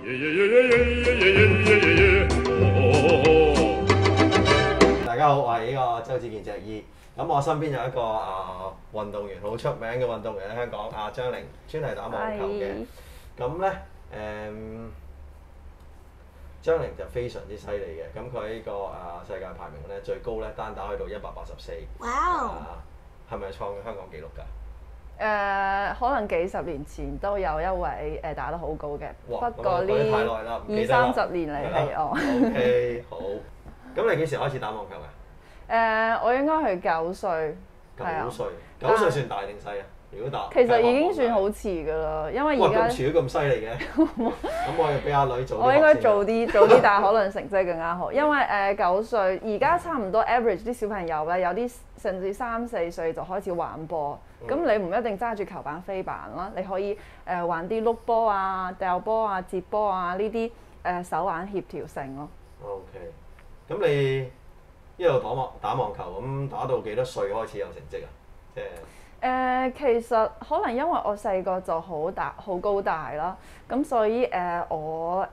大家好，我係呢個周子健隻醫。咁我身邊有一個運動員，好出名嘅運動員喺香港，張玲，專係打網球嘅。咁咧張玲就非常之犀利嘅。咁佢呢個世界排名咧最高咧單打去到184。 哇！ 係咪創香港紀錄㗎？ 可能幾十年前都有一位打得好高嘅，不過呢20-30年嚟係我。 OK， 好。咁你幾時開始打網球㗎？ 我應該係9歲。 9歲，9歲算大定細啊？如果打， 其實已經算好遲㗎啦，因為而家。 咁遲都咁犀利嘅。咁我要俾阿女做。 我應該早啲，但係可能成績更加好，因為9歲而家差唔多 average 啲小朋友咧，有啲甚至3-4歲就開始玩波。咁你唔一定揸住球板飛板啦，你可以玩啲碌波啊、掉波啊、接波啊呢啲手眼協調性咯。 OK， 咁你一路打網球咁打到幾多歲開始有成績啊？即係其實可能因為我細個就好高大啦，咁所以我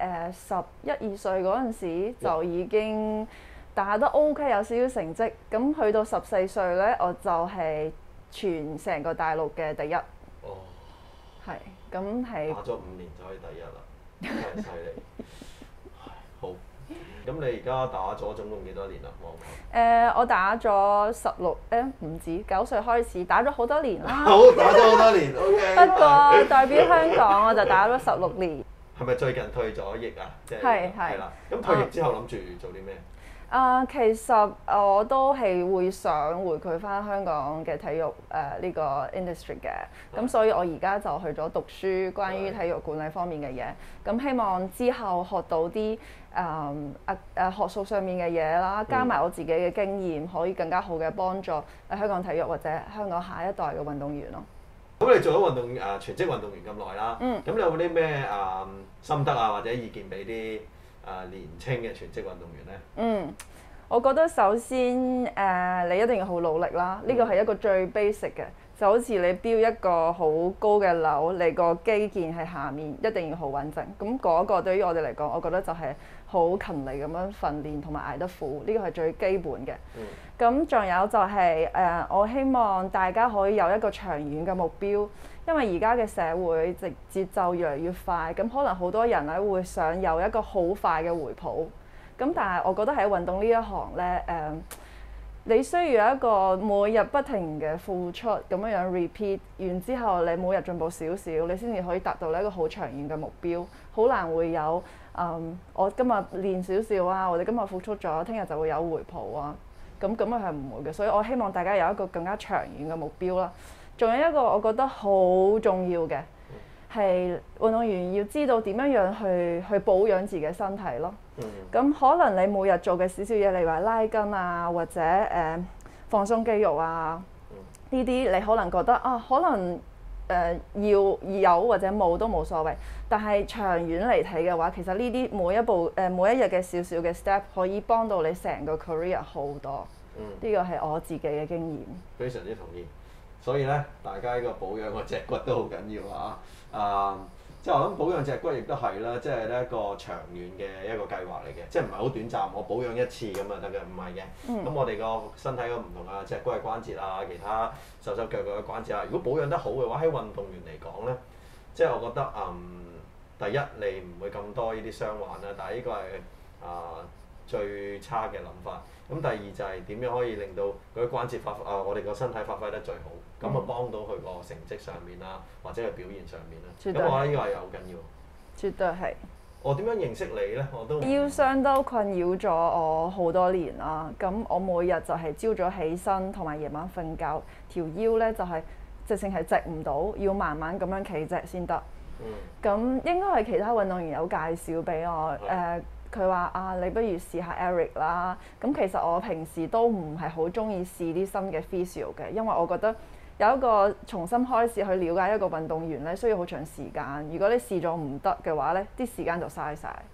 11、12歲嗰陣時就已經打得 OK， 有少少成績。咁去到14歲咧，我就係全成個大陸嘅第一。 哦， 係，咁係打咗5年就可以第一啦，真係犀利。好，咁你而家打咗總共幾多年啦？網球？ 我打咗唔止9歲開始，打咗好多年啦。 好，打咗好多年 ，OK。 不過代表香港我就打咗16年。 係咪最近退咗役啊？即係係啦。咁退役之後諗住做啲咩？ 其實我都係會想回饋翻香港嘅體育呢個 industry 嘅，咁所以我而家就去咗讀書關於體育管理方面嘅嘢，咁希望之後學到啲學術上面嘅嘢啦，加埋我自己嘅經驗，可以更加好嘅幫助香港體育或者香港下一代嘅運動員咯。 咁你做咗全職運動員咁耐啦，咁你有冇啲咩心得啊或者意見俾啲年青嘅全職運動員呢？ 我覺得首先你一定要好努力啦，呢個係一個最 basic 嘅，就好似你標一個好高嘅樓，你個基建喺下面一定要好穩陣。咁嗰個對於我哋嚟講，我覺得就係好勤力咁樣訓練同埋捱得苦，呢個係最基本嘅。咁仲有就係我希望大家可以有一個長遠嘅目標，因為而家嘅社會節奏越嚟越快，咁可能好多人咧會想有一個好快嘅回報。咁但係我覺得喺運動呢一行咧，你需要有一個每日不停嘅付出咁樣 repeat 完之後，你每日進步少少，你先至可以達到一個好長遠嘅目標。好難會有我今日練少少啊，我哋今日付出咗，聽日就會有回報啊。咁樣係唔會嘅，所以我希望大家有一個更加長遠嘅目標啦。仲有一個我覺得好重要嘅係運動員要知道點樣去保養自己嘅身體咯。咁可能你每日做嘅少少嘢，例如話拉筋啊，或者放鬆肌肉啊，呢啲你可能覺得可能要有或者冇都冇所謂。但係長遠嚟睇嘅話，其實呢啲每一日嘅少少嘅 step 可以幫到你成個 career 好多。呢個係我自己嘅經驗。 非常之同意。所以咧，大家呢個保養個脊骨都好緊要啊！即係我諗保養脊骨亦都係啦，即係呢一個長遠嘅一個計劃嚟嘅，即係唔係好短暫，我保養一次咁就得嘅，唔係嘅。咁我哋個身體嘅唔同脊骨嘅關節啊，其他手腳嘅關節啊，如果保養得好嘅話，喺運動員嚟講咧，即係我覺得第一你唔會咁多呢啲傷患啦，但係呢個係最差嘅諗法。咁第二就係點樣可以令到嗰啲關節我哋個身體發揮得最好，咁啊幫到佢個成績上面啦，或者係表現上面啦。咁我覺得呢個係好緊要。 絕對係。我點樣認識你呢？我都腰傷都困擾咗我好多年啦。咁我每日就係朝早起身同埋夜晚瞓覺，條腰呢就係直情係直唔到，要慢慢咁樣企直先得。咁應該係其他運動員有介紹俾我佢話你不如試下 Eric 啦。咁其實我平時都唔係好中意試啲新嘅 physio 嘅，因為我覺得有一個重新開始去了解一個運動員咧，需要好長時間。如果你試咗唔得嘅話咧，啲時間就嘥晒。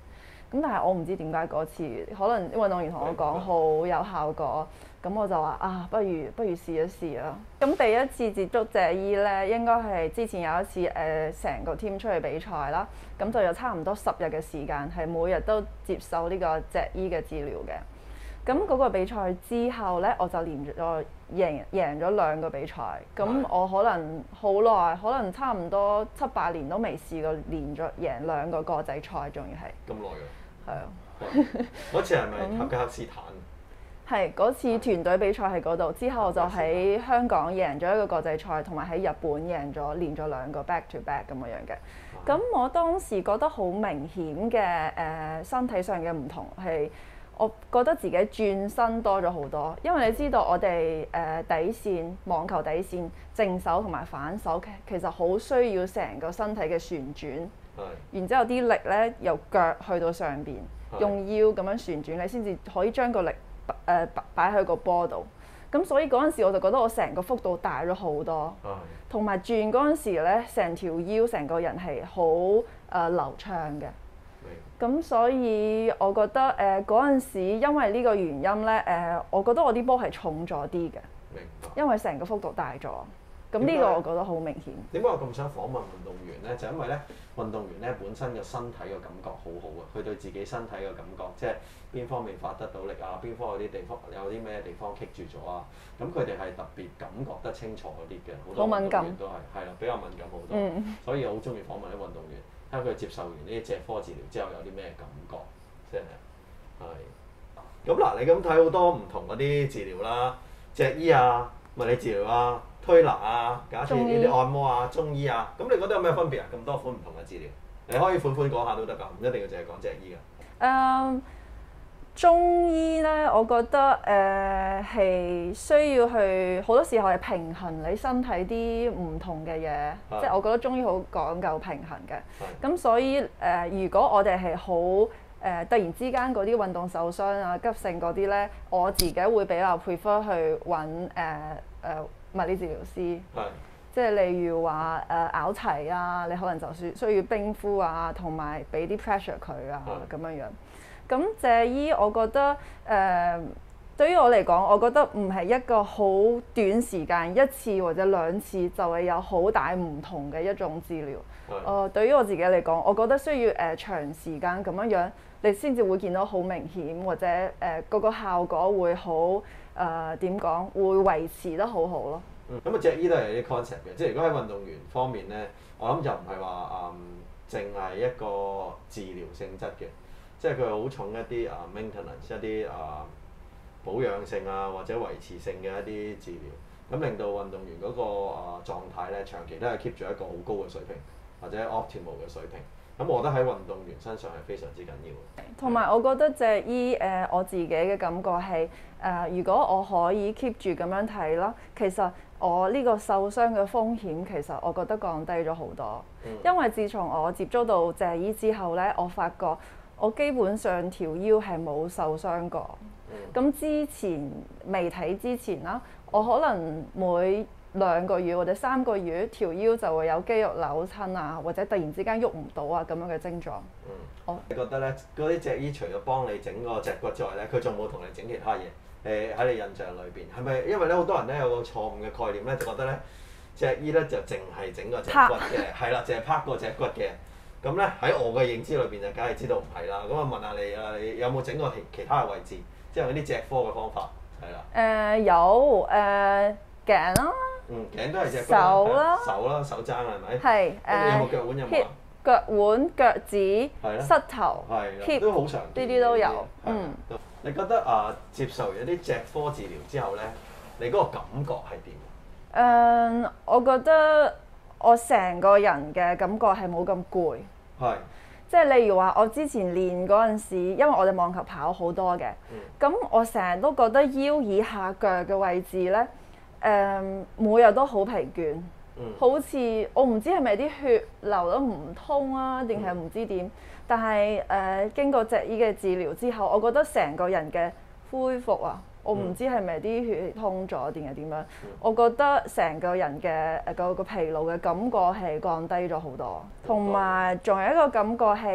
咁但係我唔知點解嗰次，可能運動員同我講好有效果，咁我就話啊，不如試一試啦。咁第一次接觸脊醫咧，應該係之前有一次成個 team 出去比賽啦，咁就有差唔多10日嘅時間，係每日都接受呢個脊醫嘅治療嘅。咁嗰個比賽之後咧，我就連咗贏咗2個比賽。咁我可能好耐，可能差唔多7、8年都未試過連咗贏2個國際賽，仲要係咁耐㗎。 係啊。 嗰次係咪塔吉克斯坦？ 係嗰次團隊比賽喺嗰度，之後就喺香港贏咗1個國際賽，同埋喺日本連咗2個 back to back 咁樣嘅。咁我當時覺得好明顯嘅身體上嘅唔同係。我覺得自己轉身多咗好多，因為你知道我哋底線網球底線正手同埋反手其實好需要成個身體嘅旋轉，然之後啲力咧由腳去到上邊，用腰咁樣旋轉，你先至可以將個力擺喺個波度。咁所以嗰陣時我就覺得我成個幅度大咗好多，同埋轉嗰陣時咧，成條腰成個人係好流暢嘅。咁所以我覺得嗰陣時，因為呢個原因咧，我覺得我啲波係重咗啲嘅， 明白。 因為成個幅度大咗。咁呢個我覺得好明顯。 點解我咁想訪問運動員咧？就因為咧，運動員咧本身嘅身體嘅感覺好好啊，佢對自己身體嘅感覺，即係邊方面發得到力啊，邊方有啲地方有啲咩地方棘住咗啊，咁佢哋係特別感覺得清楚嗰啲嘅，好多運動員都係啦，比較敏感好多，所以我好中意訪問啲運動員。睇下佢接受完呢啲脊科治療之後有啲咩感覺，即係咁嗱，你咁睇好多唔同嗰啲治療啦，脊醫啊、物理治療啊、推拿啊，假設呢啲按摩啊、中醫啊，咁你覺得有咩分別啊？咁多款唔同嘅治療，你可以款講下都得㗎，唔一定要淨係講脊醫㗎。 中醫咧，我覺得係需要去好多時候係平衡你身體啲唔同嘅嘢，即係我覺得中醫好講究平衡嘅。咁所以如果我哋係好突然之間嗰啲運動受傷啊、急性嗰啲咧，我自己會比較 prefer 去揾物理治療師。即係例如話拗柴啊，你可能就需要冰敷啊，同埋俾啲 pressure 佢啊咁樣樣。咁脊醫我覺得對於我嚟講，我覺得唔係一個好短時間1次或者2次就係有好大唔同嘅一種治療。對於我自己嚟講，我覺得需要長時間咁樣樣，你先至會見到好明顯，或者嗰個效果會好點講，會維持得好好咯。 咁脊醫都係有啲 concept 嘅，即係如果喺運動員方面咧，我諗就唔係話淨係一個治療性質嘅，即係佢好重一啲maintenance 一啲保養性啊或者維持性嘅一啲治療，咁令到運動員嗰個狀態咧長期都係 keep 住一個好高嘅水平或者 optimal 嘅水平。咁我覺得喺運動員身上係非常之緊要嘅。同埋我覺得脊醫我自己嘅感覺係如果我可以 keep 住咁樣睇啦，其實我呢個受傷嘅風險其實我覺得降低咗好多。因為自從我接觸到脊醫之後咧，我發覺我基本上條腰係冇受傷過。咁之前未睇之前啦，我可能每2個月或者3個月條腰就會有肌肉扭親啊，或者突然之間喐唔到啊咁樣嘅症狀。 你覺得咧嗰啲脊醫除咗幫你整個脊骨之外咧，佢仲冇同你整其他嘢？喺你印象裏邊係咪？因為咧好多人咧有個錯誤嘅概念咧，就覺得咧脊醫咧就淨係整個脊骨嘅，係啦，淨係拍個脊骨嘅。咁咧喺我嘅認知裏邊就梗係知道唔係啦。咁啊問下你啊，你有冇整過其他嘅位置？即係嗰啲脊科嘅方法係啦。 有頸啦。 頸都係脊骨。 手啦。 手踭係咪？ 係有冇腳腕有冇啊？ 腳腕、腳趾、膝頭、hip 都好常見。 呢啲都有。 你覺得接受完一啲脊科治療之後咧，你嗰個感覺係點？ 我覺得我成個人嘅感覺係冇咁攰。即係例如話，我之前練嗰陣時，因為我哋網球跑好多嘅，咁我成日都覺得腰以下腳嘅位置咧，每日都好疲倦。好似我唔知係咪啲血流得唔通啊，定係唔知點。但係經過脊醫嘅治療之後，我覺得成個人嘅恢復啊，我唔知係咪啲血通咗定係點樣。我覺得成個人嘅個疲勞嘅感覺係降低咗好多，同埋仲有一個感覺係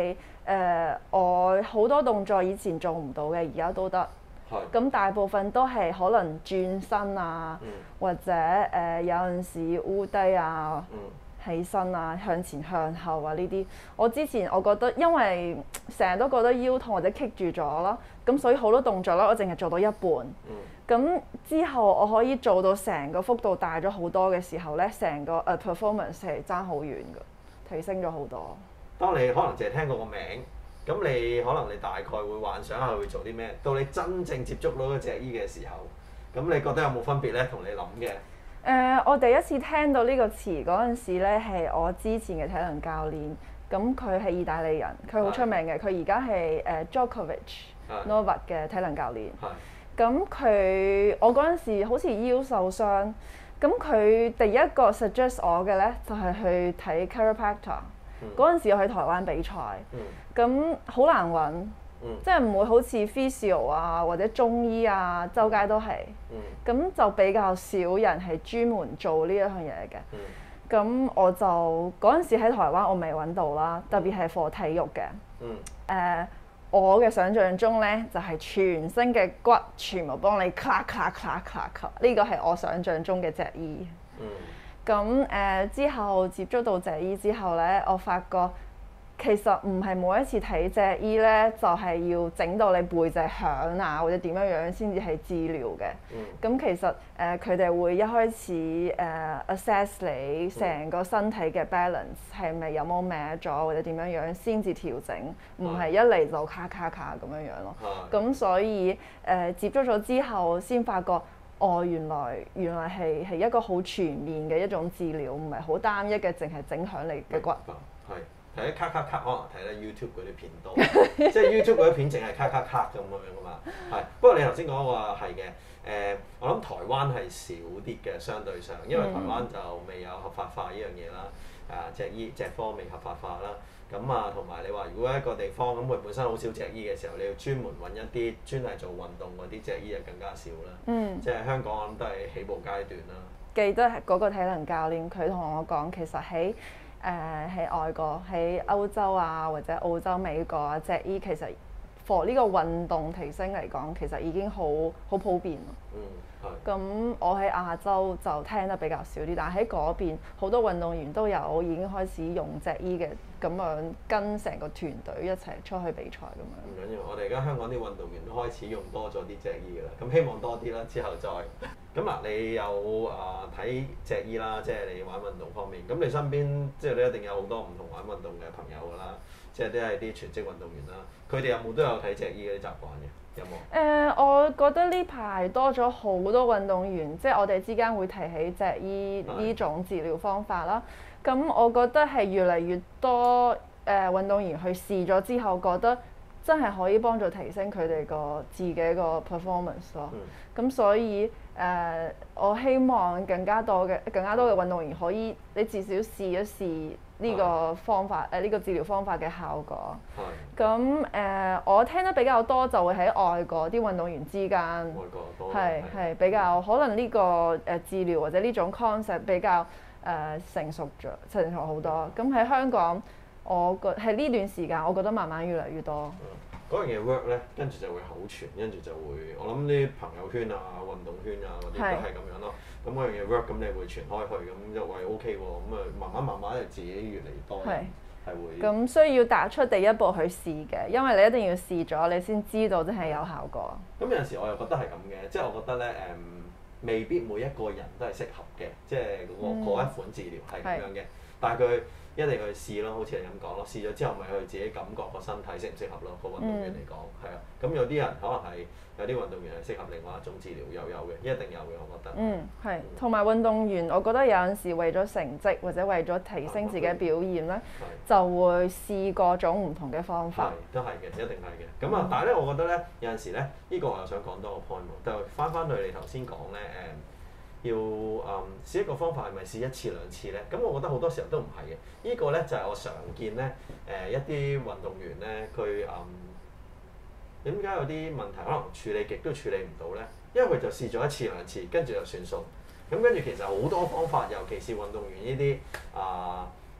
我好多動作以前做唔到嘅，而家都得。 係。 咁大部分都係可能轉身啊，或者有陣時烏低啊。起身啊，向前向後啊呢啲，我之前我覺得，因為成日都覺得腰痛或者棘住咗啦，咁所以好多動作咧，我淨係做到一半。咁之後我可以做到成個幅度大咗好多嘅時候咧，成個performance 係爭好遠㗎，提升咗好多。 當你可能淨係聽過個名，咁你可能你大概會幻想下會做啲咩，到你真正接觸到嗰隻醫嘅時候，咁你覺得有冇分別咧？同你諗嘅？ 我第一次聽到呢個詞嗰陣時咧，係我之前嘅體能教練，咁佢係意大利人，佢好出名嘅，佢而家係Djokovic Novak 嘅體能教練。咁我嗰陣時好似腰受傷，咁佢第一個 suggest 我嘅咧就係去睇 chiropractor。嗰陣時我去台灣比賽，咁好難揾。即係唔會好似 physio 啊或者中醫啊，周街都係，咁就比較少人係專門做呢一樣嘢嘅。咁我就嗰陣時喺台灣我未揾到啦，特別係 for 體育嘅。我嘅想像中咧就係全身嘅骨全部幫你 clack clack clack clack，呢個係我想像中嘅脊醫。咁之後接觸到脊醫之後咧，我發覺，其實唔係每一次睇脊醫咧，就係要整到你背脊響啊，或者點樣樣先至係治療嘅。咁其實佢哋會一開始assess 你成個身體嘅 balance 係咪有冇歪咗，或者點樣樣先至調整，唔係一嚟就卡卡卡咁樣樣咯。咁所以接觸咗之後，先發覺原來係一個好全面嘅一種治療，唔係好單一嘅，淨係整響你嘅骨。 睇啲咔咔咔，可能睇得 YouTube 嗰啲片多，即係 YouTube 嗰啲片淨係咔咔咔咁樣噶嘛。係，不過你頭先講話係嘅，我諗台灣係少啲嘅，相對上，因為台灣就未有合法化呢樣嘢啦，脊科未合法化啦。咁啊，同埋你話如果一個地方咁佢本身好少脊醫嘅時候，你要專門揾一啲專係做運動嗰啲脊醫就更加少啦。即係香港我諗都係起步階段啦。記得嗰個體能教練佢同我講，其實喺外國，喺歐洲啊或者澳洲、美國啊，脊醫其實 for 呢個運動提升嚟講，其實已經好普遍。咁我喺亞洲就聽得比較少啲，但係喺嗰邊好多運動員都有已經開始用脊醫嘅，咁樣跟成個團隊一齊出去比賽咁樣。 唔緊要，我哋而家香港啲運動員都開始用多咗啲脊醫㗎啦，咁希望多啲啦，之後再。咁啊，你有睇脊醫啦，即係你玩運動方面，咁你身邊即係你一定有好多唔同玩運動嘅朋友㗎啦，即係都係啲全職運動員啦，佢哋有冇都有睇脊醫嗰啲習慣嘅？有冇？ 我覺得呢排多咗好多運動員，即係我哋之間會提起脊醫呢種治療方法啦。咁我覺得係越嚟越多運動員去試咗之後，覺得真係可以幫助提升佢哋自己個 performance 咯。咁所以我希望更加多嘅運動員可以，你至少試一試呢個方法呢個治療方法嘅效果。咁我聽得比較多就會喺外國啲運動員之間， 外國多係比較可能呢個治療或者呢種 concept 比較成熟好多。咁喺香港，我覺喺呢段時間，我覺得慢慢越嚟越多。 嗰樣嘢 work 咧，跟住就會口傳，跟住就會我諗啲朋友圈啊、運動圈啊嗰啲都係咁樣咯。咁嗰樣嘢 work，咁你會傳開去，咁就喂 OK 喎，咁啊慢慢就自己越嚟越多人係會。咁需要踏出第一步去試嘅，因為你一定要試咗，你先知道真係有效果。 咁有陣時我又覺得係咁嘅，即係我覺得咧未必每一個人都係適合嘅，即係嗰一款治療係咁樣嘅，但係佢一定去試咯，好似你咁講咯，試咗之後咪去自己感覺個身體適唔適合咯，個運動員嚟講係啊。咁有啲人可能係有啲運動員係適合另外一種治療，有嘅，一定有嘅，我覺得。 係，同埋運動員，我覺得有陣時為咗成績或者為咗提升自己表現咧，就會試各種唔同嘅方法。 都係嘅，一定係嘅。咁啊，但係咧，我覺得咧，有陣時咧，呢個我又想講多個 point 喎，就翻去你頭先講咧要試一個方法係咪試一次兩次咧？咁我覺得好多時候都唔係嘅。呢個咧就係我常見咧一啲運動員咧，佢點解有啲問題可能處理極都處理唔到咧？因為佢就試咗一次兩次，跟住就算數。咁跟住其實好多方法，尤其是運動員呢啲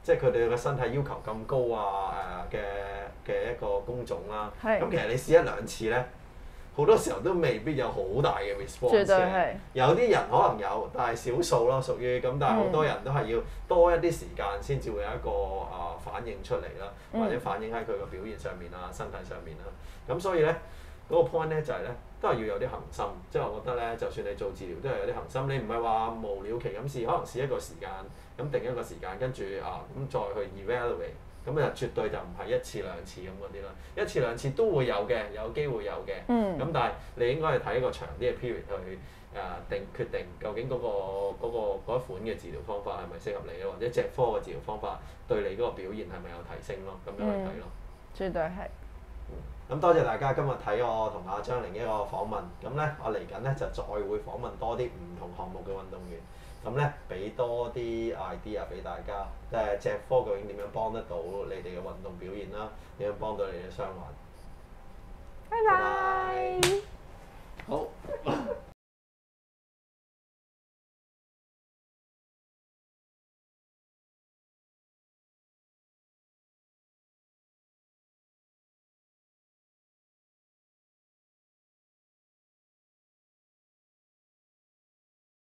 即係佢哋嘅身體要求咁高啊嘅一個工種啦。 係咁其實你試一兩次咧，好多時候都未必有好大嘅 response 絕對嘅係。 有啲人可能有，但係少數咯，屬於咁。但係好多人都係要多一啲時間先至會有一個反應出嚟啦，或者反映喺佢個表現上面啊、身體上面啦。咁所以咧，嗰個 point 咧就係咧，都係要有啲恒心。即係我覺得咧，就算你做治療都係有啲恒心。你唔係話無了期咁試，可能試一個時間，咁定一個時間，跟住咁再去 evaluate。咁就絕對就唔係一次兩次咁嗰啲啦，一次兩次都會有嘅，有機會有嘅。咁但係你應該係睇一個長啲嘅 period 去決定究竟嗰一款嘅治療方法係咪適合你咯，或者脊科嘅治療方法對你嗰個表現係咪有提升咯？咁樣去睇咯。 絕對係。 咁多謝大家今日睇我同阿張玲一個訪問。咁咧，我嚟緊咧就再會訪問多啲唔同項目嘅運動員。咁咧，俾多啲 idea 俾大家，脊科究竟點樣幫得到你哋嘅運動表現啦？點樣幫到你哋嘅傷患？ 拜拜。 好。